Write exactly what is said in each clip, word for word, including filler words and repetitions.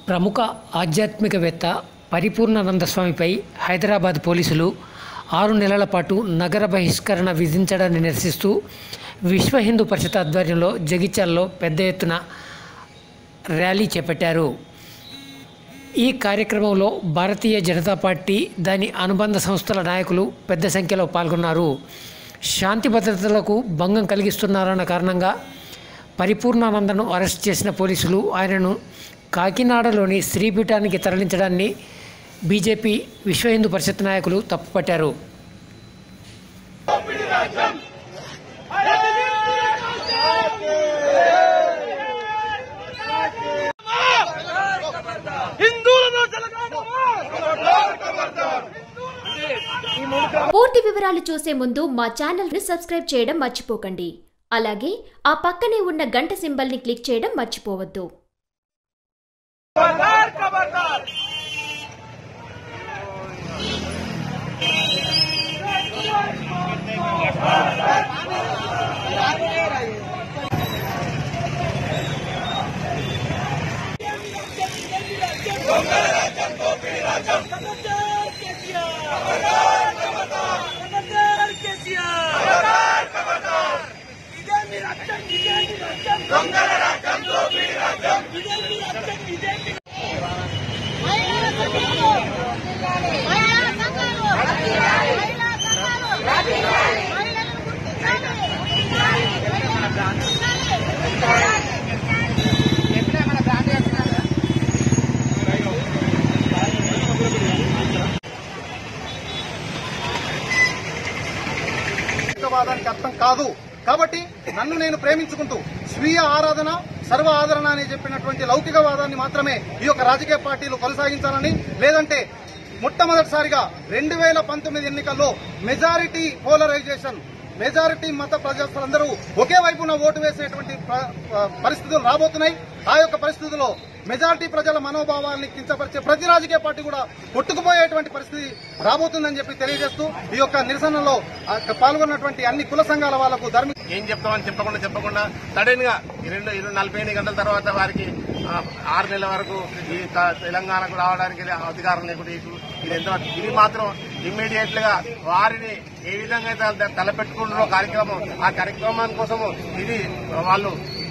ప్రముఖ ఆధ్యాత్మికవేత్త పరిపూర్ణానంద స్వామిపై హైదరాబాద్ పోలీసులు ఆరు నెలల పాటు నగర బహిష్కరణ విధించడాన్ని నిరసిస్తూ విశ్వ హిందూ పరిషత్ ఆధ్వర్యంలో జగిత్యాలలో పెద్ద ఎత్తున ర్యాలీ చేపట్టారు. ఈ కార్యక్రమంలో భారతీయ జనతా పార్టీ దాని అనుబంధ సంస్థల నాయకులు పెద్ద సంఖ్యలో పాల్గొన్నారు. శాంతి భద్రతలకు భంగం కలిగిస్తున్నారన్న కారణంగా పరిపూర్ణానందను అరెస్ట్ చేసిన పోలీసులు ఆయనను కాకినాడలోని శ్రీపీఠానికి తరలించడాన్ని బీజేపీ విశ్వ హిందూ పరిషత్ నాయకులు తప్పుపట్టారు. పూర్తి వివరాలు చూసే ముందు మా ఛానల్ ని సబ్స్క్రైబ్ చేయడం మర్చిపోకండి. అలాగే ఆ పక్కనే ఉన్న గంట సింబల్ ని క్లిక్ చేయడం మర్చిపోవద్దు. వాదానికి అర్థం కాదు కాబట్టి నన్ను నేను ప్రేమించుకుంటూ స్వీయ ఆరాధన సర్వ ఆదరణ అని చెప్పినటువంటి లౌకికవాదాన్ని మాత్రమే ఈ యొక్క రాజకీయ పార్టీలు కొనసాగించాలని, లేదంటే మొట్టమొదటిసారిగా రెండు వేల పంతొమ్మిది ఎన్నికల్లో మెజారిటీ పోలరైజేషన్ మెజారిటీ మత ప్రజలందరూ ఒకే వైపున ఓటు వేసేటువంటి పరిస్థితులు రాబోతున్నాయి. ఆ యొక్క పరిస్థితుల్లో మెజారిటీ ప్రజల మనోభావాల్ని కించపరిచే ప్రతి రాజకీయ పార్టీ కూడా కొట్టుకుపోయేటువంటి పరిస్థితి రాబోతుందని చెప్పి తెలియజేస్తూ ఈ యొక్క నిరసనలో పాల్గొన్నటువంటి అన్ని కుల సంఘాల వాళ్లకు ధర్మ ఏం చెప్తామని చెప్పకుండా చెప్పకుండా సడన్ గా ఈ రెండు ఇరవై నలభై ఎనిమిది గంటల తర్వాత వారికి ఆరు నెలల వరకు ఈ తెలంగాణకు రావడానికి అధికారం లేకుండా ఇది ఎంత ఇది మాత్రం ఇమ్మీడియట్ గా వారిని ఏ విధంగా అయితే తలపెట్టుకుంటున్న కార్యక్రమం ఆ కార్యక్రమం కోసము ఇది వాళ్ళు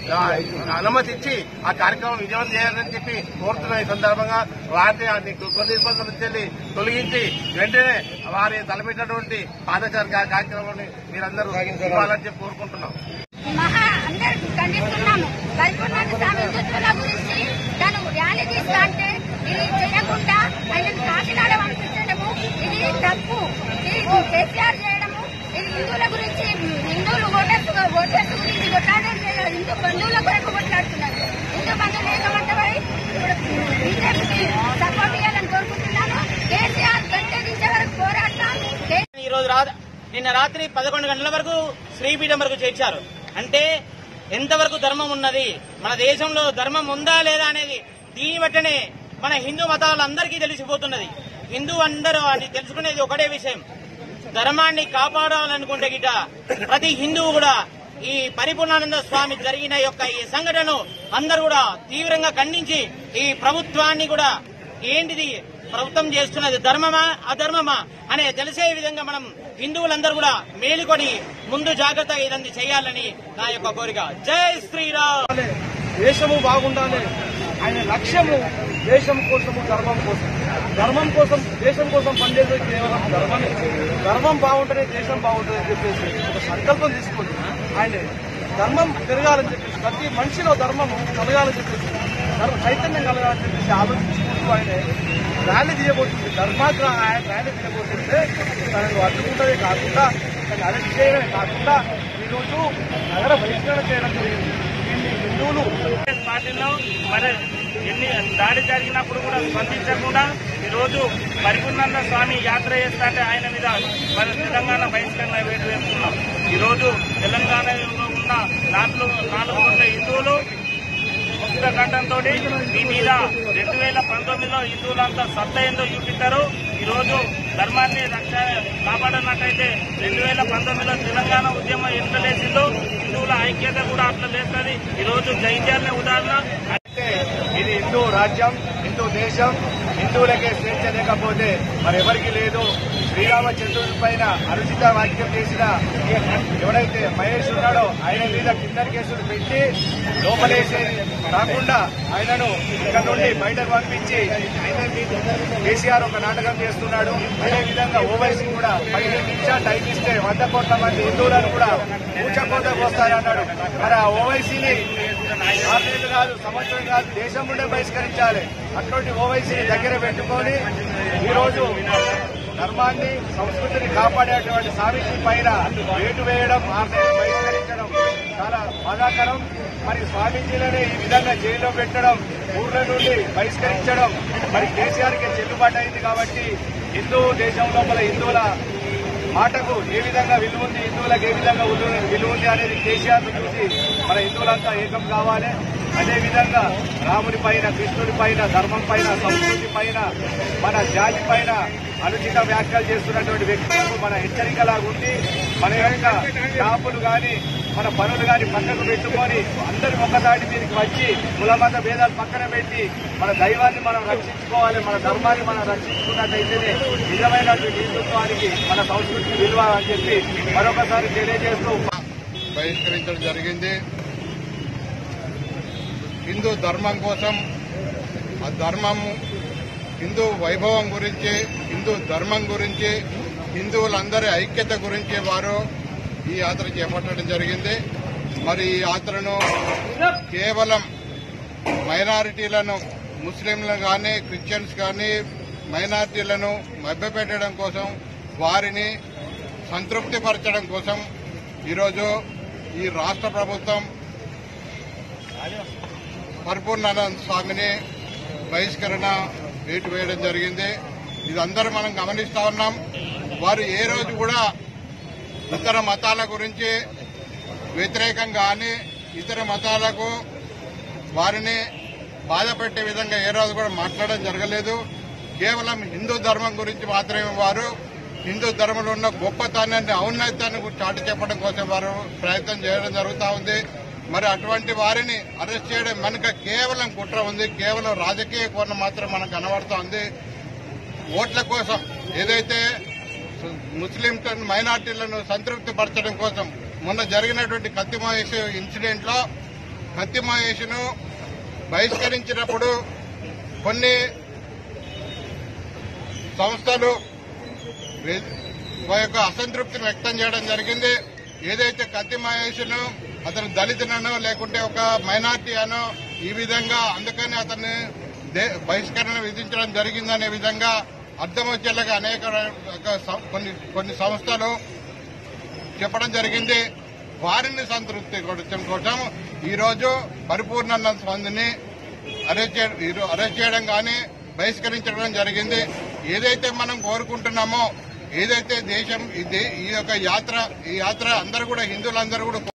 అనుమతి ఇచ్చి ఆ కార్యక్రమం విజయవంతం చేయాలని చెప్పి కోరుతున్న ఈ సందర్భంగా వారిని కొన్ని ఇబ్బందుల నుంచి తొలగించి వెంటనే వారి తలపెట్టినటువంటి పాదచార కార్యక్రమాన్ని మీరందరూ ఇవ్వాలని చెప్పి కోరుకుంటున్నాం. మహా అందరికి ఖండిస్తున్నాము. పరిపూర్ణానంద స్వామి హిందుత్వాల గురించి తను ర్యాలీ తీస్తా అంటే ఇది చేయకుండా ఆయన కాకినాడ పంపించడము ఇది తప్పు. ఇది కేసీఆర్ చేయడము ఇది హిందువుల గురించి హిందువులు ఓటర్స్ ఓటర్స్ గురించి కొట్లాడడం లేదు. హిందూ బంధువుల కొరకు కొట్లాడుతున్నారు. హిందూ బంధువులు ఏమంటే ఇప్పుడు బీజేపీకి సపోర్ట్ చేయాలని కోరుకుంటున్నాను. కేసీఆర్ గట్టెదించే వరకు పోరాడతాం. ఈ రోజు నిన్న రాత్రి పదకొండు గంటల వరకు శ్రీపీఠం వరకు చేర్చారు. అంటే ఎంతవరకు ధర్మం ఉన్నది, మన దేశంలో ధర్మం ఉందా లేదా అనేది దీని బట్టనే మన హిందూ మతాలందరికీ తెలిసిపోతున్నది. హిందూ అందరూ అని తెలుసుకునేది ఒకటే విషయం, ధర్మాన్ని కాపాడాలనుకుంటే గిట ప్రతి హిందువు కూడా ఈ పరిపూర్ణానంద స్వామి జరిగిన యొక్క ఈ సంఘటనను అందరూ కూడా తీవ్రంగా ఖండించి ఈ ప్రభుత్వాన్ని కూడా ఏంటిది ప్రభుత్వం చేస్తున్నది ధర్మమా అధర్మమా అనే తెలిసే విధంగా మనం హిందువులందరూ కూడా మేలుకొని ముందు జాగ్రత్తగా ఇదంతా చేయాలని నా యొక్క కోరిక. జై శ్రీరామ్. దేశము బాగుండాలి, ఆయన లక్ష్యము దేశం కోసము ధర్మం కోసం ధర్మం కోసం దేశం కోసం పనిచేసేది కేవలం ధర్మమే. ధర్మం బాగుంటేనే దేశం బాగుంటుందని చెప్పేసి ఒక సంకల్పం తీసుకొని ఆయన ధర్మం పెరగాలని చెప్పేసి ప్రతి మనిషిలో ధర్మం కలగాలని చెప్పేసి చైతన్యం కలగాలని చెప్పేసి ఆలోచించుకుంటూ ఆయన ర్యాలీ తీయబోతుంది. ధర్మాగ్ర ఆయన ర్యాలీ తీయబోతుంటే తనను అడ్డుకుంటదే కాకుండా తను అరెస్ట్ చేయడమే కాకుండా ఈరోజు నగర బహిష్కరణ చేయడం జరిగింది. దీన్ని హిందువులు పార్టీలో మరి ఎన్ని దాడి జరిగినప్పుడు కూడా స్పందించకుండా ఈరోజు పరిపూర్ణానంద స్వామి యాత్ర చేస్తా అంటే ఆయన మీద మన తెలంగాణ బహిష్కరణ వేటు వేస్తున్నాం. ఈరోజు తెలంగాణలో ఉన్న నాలుగు నాలుగు వందల హిందువులు ముక్త కంఠంతో మీ మీద రెండు వేల పంతొమ్మిదిలో హిందువులంతా సత్తా ఏందో చూపిస్తారు. ఈరోజు ధర్మాన్ని రక్ష కాపాడనట్టయితే రెండు వేల పంతొమ్మిదిలో తెలంగాణ ఉద్యమం ఎంత లేచిందో హిందువుల ఐక్యత కూడా అట్లా లేస్తుంది. ఈరోజు జైత్యాలనే ఉదాహరణ. ఇది హిందూ రాజ్యం. హిందూ దేశం, హిందువులకే స్వేచ్ఛ లేకపోతే మరి ఎవరికి లేదు. శ్రీరామచంద్రుడి పైన అనుచిత వ్యాఖ్యలు చేసిన ఎవరైతే మహేష్ ఉన్నాడో ఆయన మీద కిందర్ కేసులు పెట్టి లోపలేసేది కాకుండా ఆయనను ఇక్కడ నుండి బయటకు పంపించి కేసీఆర్ ఒక నాటకం చేస్తున్నాడు. అదేవిధంగా ఓవైసీ కూడా పదిహేను నిమిషాలు టైం ఇస్తే వంద కోట్ల మంది హిందువులను కూడా ఊచకోతకు వస్తారన్నాడు. మరి ఆ ఓవైసీని ఆరేళ్లు కాదు, సంవత్సరం కాదు, దేశం నుండే బహిష్కరించాలి. అటువంటి ఓవైసీని దగ్గర పెట్టుకొని ఈరోజు ధర్మాన్ని, సంస్కృతిని కాపాడేటువంటి స్వామీజీ పైన వేటు వేయడం, ఆర్డర్ బహిష్కరించడం చాలా బాధాకరం. మరి స్వామీజీలనే ఈ విధంగా జైల్లో పెట్టడం, ఊర్ల నుండి బహిష్కరించడం మరి కేసీఆర్కి చెల్లుబాటు అయింది. కాబట్టి హిందూ దేశం లోపల హిందువుల మాటకు ఏ విధంగా విలువ ఉంది, హిందువులకు ఏ విధంగా విలువ ఉంది అనేది కేసీఆర్ చూసి మన హిందువులంతా ఏకం కావాలి. అదేవిధంగా రాముడి పైన, కృష్ణుడి పైన, ధర్మం పైన, సంస్కృతి పైన, మన జాతి పైన అనుచిత వ్యాఖ్యలు చేస్తున్నటువంటి వ్యక్తులకు మన హెచ్చరికలాగా ఉండి మన యొక్క షాపులు కానీ మన పనులు కానీ పక్కకు పెట్టుకొని అందరూ ఒకసారి దీనికి వచ్చి కులమత భేదాలు పక్కన పెట్టి మన దైవాన్ని మనం రక్షించుకోవాలి. మన ధర్మాన్ని మనం రక్షించుకున్నట్టయితేనే నిజమైనటువంటి హిందుత్వానికి, మన సంస్కృతికి విలువ అని చెప్పి మరొకసారి తెలియజేస్తూ బహిష్కరించడం జరిగింది. హిందూ ధర్మం కోసం, ఆ ధర్మం హిందూ వైభవం గురించి, హిందూ ధర్మం గురించి, హిందువులందరి ఐక్యత గురించి వారు ఈ యాత్ర చేపట్టడం జరిగింది. మరి ఈ యాత్రను కేవలం మైనారిటీలను, ముస్లింలను కానీ, క్రిస్టియన్స్ కానీ మైనారిటీలను మభ్యపెట్టడం కోసం, వారిని సంతృప్తిపరచడం కోసం ఈరోజు ఈ రాష్ట్ర ప్రభుత్వం పరిపూర్ణానంద స్వామిని బహిష్కరణ వేటు వేయడం జరిగింది. ఇదందరూ మనం గమనిస్తా ఉన్నాం. వారు ఏ రోజు కూడా ఇతర మతాల గురించి వ్యతిరేకం కానీ, ఇతర మతాలకు వారిని బాధ పెట్టే విధంగా ఏ రోజు కూడా మాట్లాడడం జరగలేదు. కేవలం హిందూ ధర్మం గురించి మాత్రమే వారు హిందూ ధర్మంలో ఉన్న గొప్పతనాన్ని, ఔన్నత్యాన్ని చాటి చెప్పడం కోసం వారు ప్రయత్నం చేయడం జరుగుతూ ఉంది. మరి అటువంటి వారిని అరెస్ట్ చేయడం వెనుక కేవలం కుట్ర ఉంది, కేవలం రాజకీయ కోణం మాత్రం మనకు కనబడుతూ ఉంది. ఓట్ల కోసం ఏదైతే ముస్లిం మైనార్టీలను సంతృప్తి పరచడం కోసం మొన్న జరిగినటువంటి కత్తి మహేష్ ఇన్సిడెంట్ లో కత్తి మహేష్ ను బహిష్కరించినప్పుడు కొన్ని సంస్థలు యొక్క అసంతృప్తిని వ్యక్తం చేయడం జరిగింది. ఏదైతే కత్తి మహేష్ ను అతను దళితునో లేకుంటే ఒక మైనార్టీ అనో ఈ విధంగా అందుకని అతన్ని బహిష్కరణ విధించడం జరిగిందనే విధంగా అర్థం వచ్చేలాగా అనేక కొన్ని కొన్ని సంస్థలు చెప్పడం జరిగింది. వారిని సంతృప్తి పరచడం కోసం ఈరోజు పరిపూర్ణానంద స్వామిని అరెస్ట్ చేయడం కానీ బహిష్కరించడం జరిగింది. ఏదైతే మనం కోరుకుంటున్నామో, ఏదైతే దేశం ఈ యొక్క యాత్ర ఈ యాత్ర అందరూ కూడా హిందువులందరూ కూడా